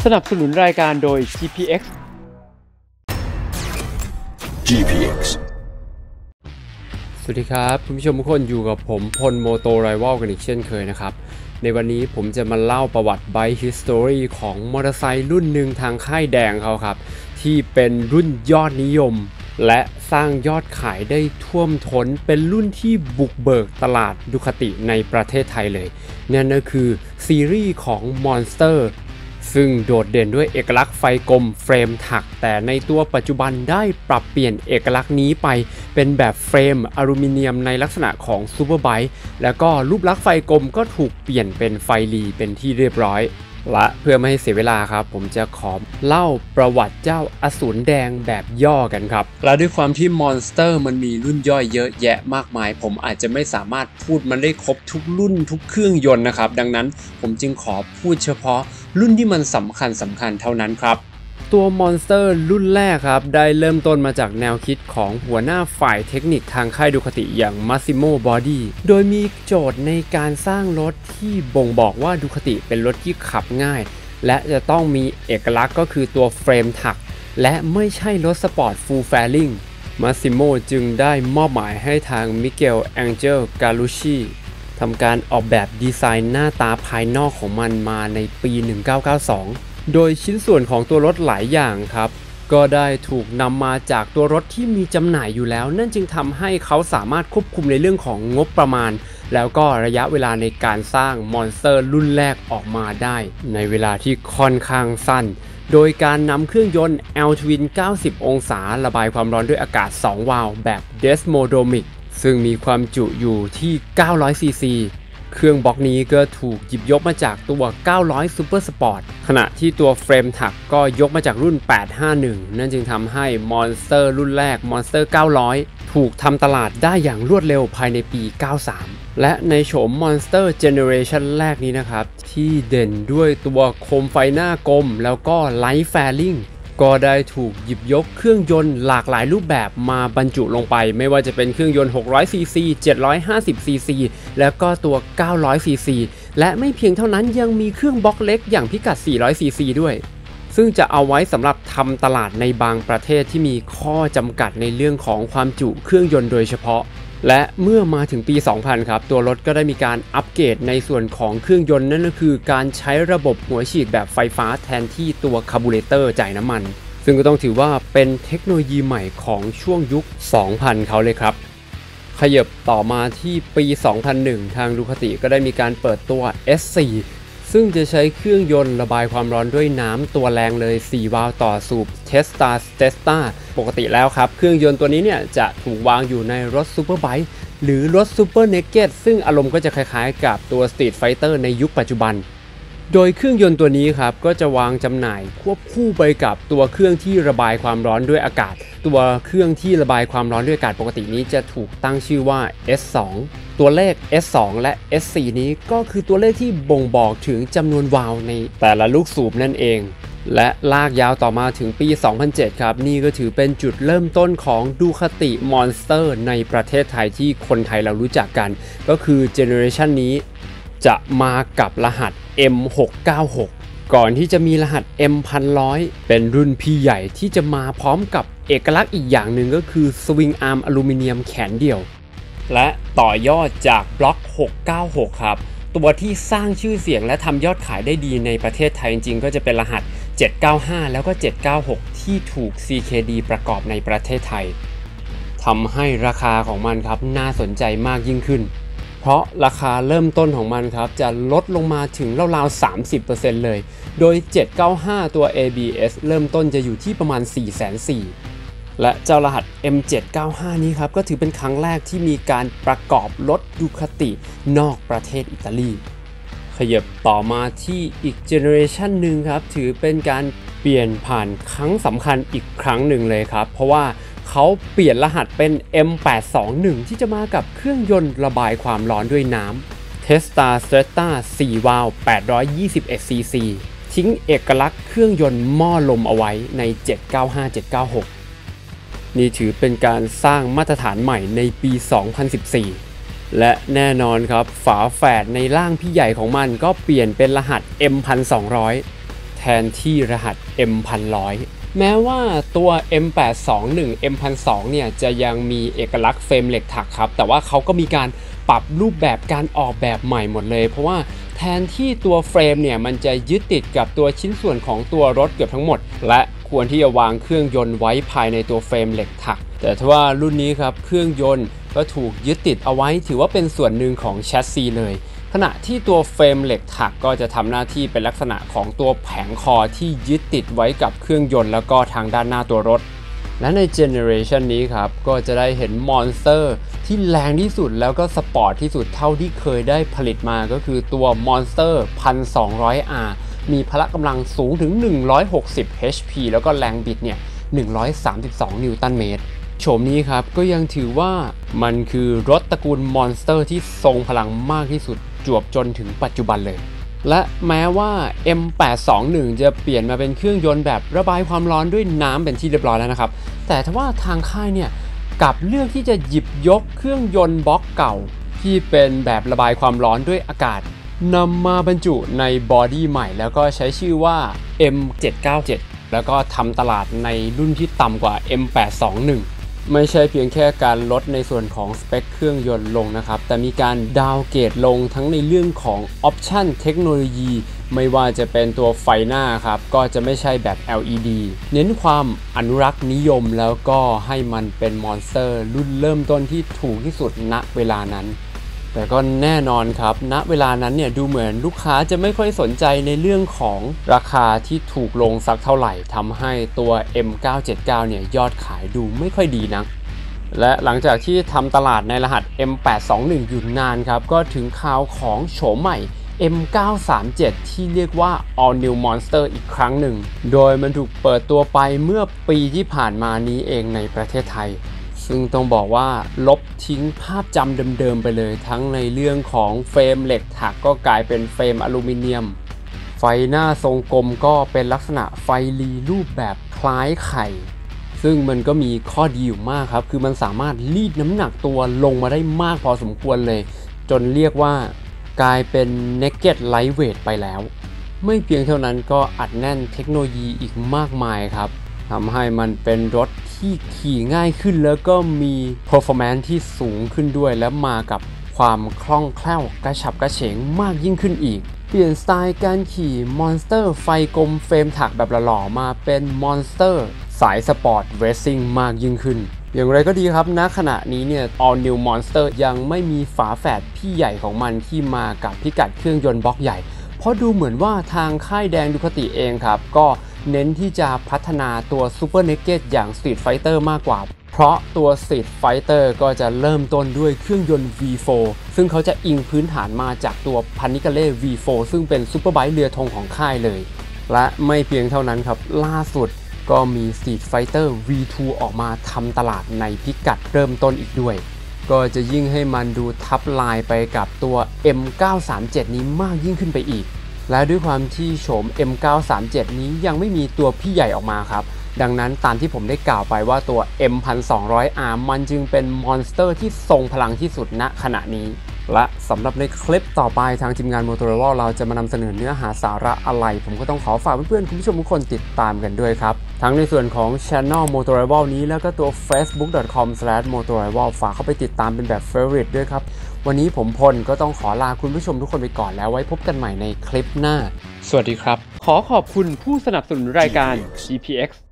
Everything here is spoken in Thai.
นับสนุนรายการโดย GPX GPX สวัสดีครับคุณผู้ชมทุกคนอยู่กับผมพลโมโตไรวัลกันอีกเช่นเคยนะครับในวันนี้ผมจะมาเล่าประวัติ Bike History ของมอเตอร์ไซค์รุ่นหนึ่งทางค่ายแดงเขาครับที่เป็นรุ่นยอดนิยมและสร้างยอดขายได้ท่วมท้นเป็นรุ่นที่บุกเบิกตลาดดูคติในประเทศไทยเลยนั่นก็คือซีรีส์ของ Monsterซึ่งโดดเด่นด้วยเอกลักษณ์ไฟกลมเฟรมถักแต่ในตัวปัจจุบันได้ปรับเปลี่ยนเอกลักษณ์นี้ไปเป็นแบบเฟรมอลูมิเนียมในลักษณะของซูเปอร์ไบค์แล้วก็รูปลักษณ์ไฟกลมก็ถูกเปลี่ยนเป็นไฟลีเป็นที่เรียบร้อยและเพื่อไม่ให้เสียเวลาครับผมจะขอเล่าประวัติเจ้าอสูรแดงแบบย่อกันครับและด้วยความที่ Monster มันมีรุ่นย่อยเยอะแยะมากมายผมอาจจะไม่สามารถพูดมันได้ครบทุกรุ่นทุกเครื่องยนต์นะครับดังนั้นผมจึงขอพูดเฉพาะรุ่นที่มันสำคัญเท่านั้นครับตัว Monster รุ่นแรกครับได้เริ่มต้นมาจากแนวคิดของหัวหน้าฝ่ายเทคนิคทางค่ายดูคติอย่าง Massimo Body โดยมีโจทย์ในการสร้างรถที่บ่งบอกว่าดูคติเป็นรถที่ขับง่ายและจะต้องมีเอกลักษณ์ก็คือตัวเฟรมถักและไม่ใช่รถสปอร์ต Full Fairing Massimo จึงได้มอบหมายให้ทาง Miguel Angel Gallucci ทำการออกแบบดีไซน์หน้าตาภายนอกของมันมาในปี 1992 โดยชิ้นส่วนของตัวรถหลายอย่างครับก็ได้ถูกนำมาจากตัวรถที่มีจำหน่ายอยู่แล้วนั่นจึงทำให้เขาสามารถควบคุมในเรื่องของงบประมาณแล้วก็ระยะเวลาในการสร้าง Monster รุ่นแรกออกมาได้ในเวลาที่ค่อนข้างสั้นโดยการนำเครื่องยนต์ L-Twin 90 องศาระบายความร้อนด้วยอากาศ 2 วาล์วแบบ Desmodromic ซึ่งมีความจุอยู่ที่ 900 ซีซี เครื่องบล็อกนี้ก็ถูกหยิบยกมาจากตัว 900 Super Sport ขณะที่ตัวเฟรมถักก็ยกมาจากรุ่น 851 นั่นจึงทำให้ Monster รุ่นแรก Monster 900 ถูกทำตลาดได้อย่างรวดเร็วภายในปี 93 และในโฉม Monster Generation แรกนี้นะครับที่เด่นด้วยตัวโคมไฟหน้ากลมแล้วก็ Light Fairingก็ได้ถูกหยิบยกเครื่องยนต์หลากหลายรูปแบบมาบรรจุลงไปไม่ว่าจะเป็นเครื่องยนต์ 600cc 750cc แล้วก็ตัว 900cc และไม่เพียงเท่านั้นยังมีเครื่องบล็อกเล็กอย่างพิกัด 400cc ด้วยซึ่งจะเอาไว้สำหรับทำตลาดในบางประเทศที่มีข้อจำกัดในเรื่องของความจุเครื่องยนต์โดยเฉพาะและเมื่อมาถึงปี 2000 ครับตัวรถก็ได้มีการอัปเกรดในส่วนของเครื่องยนต์นั่นก็คือการใช้ระบบหัวฉีดแบบไฟฟ้าแทนที่ตัวคาร์บูเรเตอร์จ่ายน้ำมันซึ่งก็ต้องถือว่าเป็นเทคโนโลยีใหม่ของช่วงยุค 2000 เขาเลยครับขยับต่อมาที่ปี 2001 ทางดูคติก็ได้มีการเปิดตัว S4 ซึ่งจะใช้เครื่องยนต์ระบายความร้อนด้วยน้ำตัวแรงเลย 4 วาล์วต่อสูบ Testa ปกติแล้วครับเครื่องยนต์ตัวนี้เนี่ยจะถูกวางอยู่ในรถซูเปอร์ไบค์หรือรถซูเปอร์เนกเก็ตซึ่งอารมณ์ก็จะคล้ายๆกับตัว Street Fighter ในยุคปัจจุบันโดยเครื่องยนต์ตัวนี้ครับก็จะวางจำหน่ายควบคู่ไปกับตัวเครื่องที่ระบายความร้อนด้วยอากาศตัวเครื่องที่ระบายความร้อนด้วยอากาศปกตินี้จะถูกตั้งชื่อว่า S2 ตัวเลข S2 และ S4 นี้ก็คือตัวเลขที่บ่งบอกถึงจำนวนวาล์วในแต่ละลูกสูบนั่นเองและลากยาวต่อมาถึงปี 2007 ครับนี่ก็ถือเป็นจุดเริ่มต้นของดูคติ Monster ในประเทศไทยที่คนไทยเรารู้จักกันก็คือเจเนอเรชันนี้จะมากับรหัส M696 ก่อนที่จะมีรหัส M1100 เป็นรุ่นพี่ใหญ่ที่จะมาพร้อมกับเอกลักษณ์อีกอย่างหนึ่งก็คือสวิงอาร์มอลูมิเนียมแขนเดี่ยวและต่อยอดจากบล็อก 696 ครับตัวที่สร้างชื่อเสียงและทำยอดขายได้ดีในประเทศไทยจริงๆก็จะเป็นรหัส 795 แล้วก็ 796 ที่ถูก CKD ประกอบในประเทศไทยทำให้ราคาของมันครับน่าสนใจมากยิ่งขึ้นเพราะราคาเริ่มต้นของมันครับจะลดลงมาถึงราวๆ 30% เลยโดย 795 ตัว ABS เริ่มต้นจะอยู่ที่ประมาณ 440,000 และเจ้ารหัส M795 นี้ครับก็ถือเป็นครั้งแรกที่มีการประกอบรถดูคตินอกประเทศอิตาลีขยับต่อมาที่อีกเจเนอเรชันหนึ่งครับถือเป็นการเปลี่ยนผ่านครั้งสำคัญอีกครั้งหนึ่งเลยครับเพราะว่าเขาเปลี่ยนรหัสเป็น M821 ที่จะมากับเครื่องยนต์ระบายความร้อนด้วยน้ำ Testa 4 วาล์ว 821cc ทิ้งเอกลักษณ์เครื่องยนต์หม้อลมเอาไว้ใน 795-796 นี่ถือเป็นการสร้างมาตรฐานใหม่ในปี 2014 และแน่นอนครับฝาแฝดในร่างพี่ใหญ่ของมันก็เปลี่ยนเป็นรหัส M1200 แทนที่รหัส M1100 แม้ว่าตัว M821 M1002 เนี่ยจะยังมีเอกลักษณ์เฟรมเหล็กถักครับแต่ว่าเขาก็มีการปรับรูปแบบการออกแบบใหม่หมดเลยเพราะว่าแทนที่ตัวเฟรมเนี่ยมันจะยึดติดกับตัวชิ้นส่วนของตัวรถเกือบทั้งหมดและควรที่จะวางเครื่องยนต์ไว้ภายในตัวเฟรมเหล็กถักแต่ทว่ารุ่นนี้ครับเครื่องยนต์ก็ถูกยึดติดเอาไว้ถือว่าเป็นส่วนหนึ่งของแชสซีเลยขณะที่ตัวเฟรมเหล็กถักก็จะทำหน้าที่เป็นลักษณะของตัวแผงคอที่ยึดติดไว้กับเครื่องยนต์แล้วก็ทางด้านหน้าตัวรถและในเจเนอเรชันนี้ครับก็จะได้เห็นมอนสเตอร์ที่แรงที่สุดแล้วก็สปอร์ตที่สุดเท่าที่เคยได้ผลิตมาก็คือตัว Monster 1200R มีพละกำลังสูงถึง160 HP แล้วก็แรงบิดเนี่ย132 นิวตันเมตรโฉมนี้ครับก็ยังถือว่ามันคือรถตระกูล Monster ที่ทรงพลังมากที่สุดจวบจนถึงปัจจุบันเลยและแม้ว่า M821 จะเปลี่ยนมาเป็นเครื่องยนต์แบบระบายความร้อนด้วยน้ำเป็นที่เรียบร้อยแล้วนะครับแต่ถ้าว่าทางค่ายเนี่ยกลับเลือกที่จะหยิบยกเครื่องยนต์บล็อกเก่าที่เป็นแบบระบายความร้อนด้วยอากาศนำมาบรรจุในบอดี้ใหม่แล้วก็ใช้ชื่อว่า M797 แล้วก็ทำตลาดในรุ่นที่ต่ำกว่า M821ไม่ใช่เพียงแค่การลดในส่วนของสเปคเครื่องยนต์ลงนะครับแต่มีการดาวเกรดลงทั้งในเรื่องของออปชันเทคโนโลยีไม่ว่าจะเป็นตัวไฟหน้าครับก็จะไม่ใช่แบบ LED เน้นความอนุรักษ์นิยมแล้วก็ให้มันเป็นมอนสเตอร์รุ่นเริ่มต้นที่ถูกที่สุดณเวลานั้นแต่ก็แน่นอนครับณเวลานั้นเนี่ยดูเหมือนลูกค้าจะไม่ค่อยสนใจในเรื่องของราคาที่ถูกลงสักเท่าไหร่ทำให้ตัว M979 เนี่ยยอดขายดูไม่ค่อยดีนักและหลังจากที่ทำตลาดในรหัส M821 อยู่นานครับก็ถึงคราวของโฉมใหม่ M937 ที่เรียกว่า All New Monster อีกครั้งหนึ่งโดยมันถูกเปิดตัวไปเมื่อปีที่ผ่านมานี้เองในประเทศไทยซึ่งต้องบอกว่าลบทิ้งภาพจำเดิมๆไปเลยทั้งในเรื่องของเฟรมเหล็กถักก็กลายเป็นเฟรมอลูมิเนียมไฟหน้าทรงกลมก็เป็นลักษณะไฟรีรูปแบบคล้ายไข่ซึ่งมันก็มีข้อดีอยู่มากครับคือมันสามารถรีดน้ำหนักตัวลงมาได้มากพอสมควรเลยจนเรียกว่ากลายเป็น Naked Lightweight ไปแล้วไม่เพียงเท่านั้นก็อัดแน่นเทคโนโลยีอีกมากมายครับทำให้มันเป็นรถที่ขี่ง่ายขึ้นแล้วก็มี performance ที่สูงขึ้นด้วยและมากับความคล่องแคล่วกระฉับกระเฉงมากยิ่งขึ้นอีกเปลี่ยนสไตล์การขี่ Monster ไฟกลมเฟรมถักแบบหล่อๆมาเป็น Monster สายสปอร์ตเรซซิ่งมากยิ่งขึ้นอย่างไรก็ดีครับณขณะนี้เนี่ย All New Monster ยังไม่มีฝาแฝดพี่ใหญ่ของมันที่มากับพิกัดเครื่องยนต์บล็อกใหญ่เพราะดูเหมือนว่าทางค่ายแดงดูคติเองครับก็เน้นที่จะพัฒนาตัว Super Naked อย่าง Street Fighter มากกว่าเพราะตัว Street Fighter ก็จะเริ่มต้นด้วยเครื่องยนต์ V4 ซึ่งเขาจะอิงพื้นฐานมาจากตัว Panigale V4 ซึ่งเป็นซุปเปอร์ไบค์เรือธงของค่ายเลยและไม่เพียงเท่านั้นครับล่าสุดก็มี Street Fighter V2 ออกมาทำตลาดในพิกัดเริ่มต้นอีกด้วยก็จะยิ่งให้มันดูทับลายไปกับตัว M937 นี้มากยิ่งขึ้นไปอีกและด้วยความที่โฉม M937 นี้ยังไม่มีตัวพี่ใหญ่ออกมาครับดังนั้นตามที่ผมได้กล่าวไปว่าตัว M1200R มันจึงเป็นมอนสเตอร์ที่ทรงพลังที่สุดณขณะนี้และสำหรับในคลิปต่อไปทางทีมงาน Motorola เราจะมานำเสนอเนื้อหาสาระอะไรผมก็ต้องขอฝากเพื่อนๆคุณผู้ชมทุกคนติดตามกันด้วยครับทั้งในส่วนของ Channel Motorola นี้แล้วก็ตัว facebook.com/motorola ฝากเข้าไปติดตามเป็นแบบ favorite ด้วยครับวันนี้ผมพลก็ต้องขอลาคุณผู้ชมทุกคนไปก่อนแล้วไว้พบกันใหม่ในคลิปหน้าสวัสดีครับขอขอบคุณผู้สนับสนุนรายการ GPX